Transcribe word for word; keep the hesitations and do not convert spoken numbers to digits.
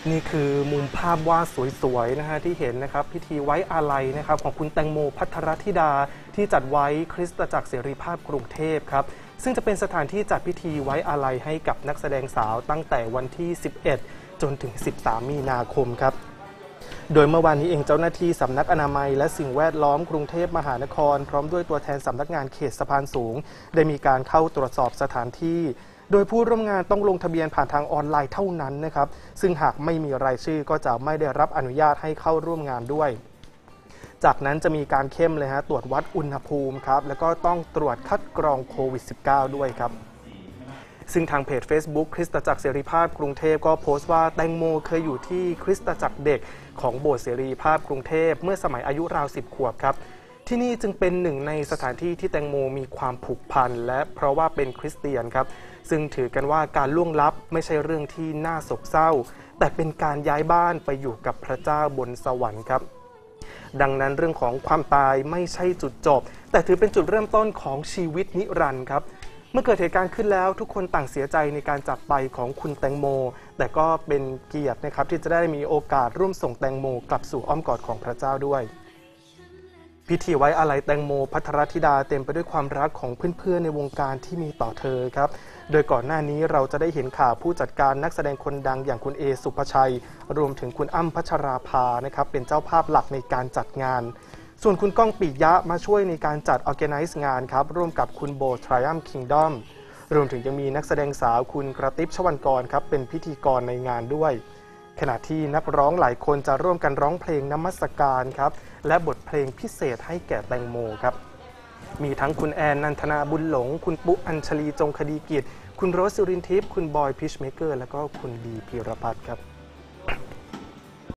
นี่คือมุมภาพวาดสวยๆนะฮะที่เห็นนะครับพิธีไว้อาลัยนะครับของคุณแตงโมภัทรธิดาที่จัดไว้คริสตจักรเสรีภาพกรุงเทพครับซึ่งจะเป็นสถานที่จัดพิธีไว้อาลัยให้กับนักแสดงสาวตั้งแต่วันที่สิบเอ็ดจนถึงสิบสามมีนาคมครับโดยเมื่อวานนี้เองเจ้าหน้าที่สำนักอนามัยและสิ่งแวดล้อมกรุงเทพมหานครพร้อมด้วยตัวแทนสำนักงานเขตสะพานสูงได้มีการเข้าตรวจสอบสถานที่โดยผู้ร่วมงานต้องลงทะเบียนผ่านทางออนไลน์เท่านั้นนะครับซึ่งหากไม่มีรายชื่อก็จะไม่ได้รับอนุญาตให้เข้าร่วมงานด้วยจากนั้นจะมีการเข้มเลยฮะตรวจวัดอุณหภูมิครับแล้วก็ต้องตรวจคัดกรองโควิด สิบเก้า ด้วยครับซึ่งทางเพจ Facebook คริสตจักรเสรีภาพกรุงเทพก็โพสต์ว่าแตงโมเคยอยู่ที่คริสตจักรเด็กของโบสถ์เสรีภาพกรุงเทพเมื่อสมัยอายุราวสิบขวบครับที่นี่จึงเป็นหนึ่งในสถานที่ที่แตงโมมีความผูกพันและเพราะว่าเป็นคริสเตียนครับซึ่งถือกันว่าการล่วงลับไม่ใช่เรื่องที่น่าโศกเศร้าแต่เป็นการย้ายบ้านไปอยู่กับพระเจ้าบนสวรรค์ครับดังนั้นเรื่องของความตายไม่ใช่จุดจบแต่ถือเป็นจุดเริ่มต้นของชีวิตนิรันดร์ครับเมื่อเกิดเหตุการณ์ขึ้นแล้วทุกคนต่างเสียใจในการจากไปของคุณแตงโมแต่ก็เป็นเกียรตินะครับที่จะได้มีโอกาสร่วมส่งแตงโมกลับสู่อ้อมกอดของพระเจ้าด้วยพิธีไว้อาลัยแตงโมภัทรธิดาเต็มไปด้วยความรักของเพื่อนๆในวงการที่มีต่อเธอครับโดยก่อนหน้านี้เราจะได้เห็นข่าวผู้จัดการนักแสดงคนดังอย่างคุณเอสุภชัยรวมถึงคุณอ้ำพัชราภานะครับเป็นเจ้าภาพหลักในการจัดงานส่วนคุณก้องปิยะมาช่วยในการจัด Organize งานครับร่วมกับคุณโบ Triumph Kingdom รวมถึงยังมีนักแสดงสาวคุณกระติ๊บชวันกรครับเป็นพิธีกรในงานด้วยขณะที่นักร้องหลายคนจะร่วมกันร้องเพลงนมัสการครับและบทเพลงพิเศษให้แก่แตงโมครับมีทั้งคุณแอนนันทนาบุญหลงคุณปุ๊อัญชลีจงคดีกิจคุณโรสสุรินทิพย์คุณบอยพิชเมเกอร์และก็คุณบีพีรพัฒน์ครับ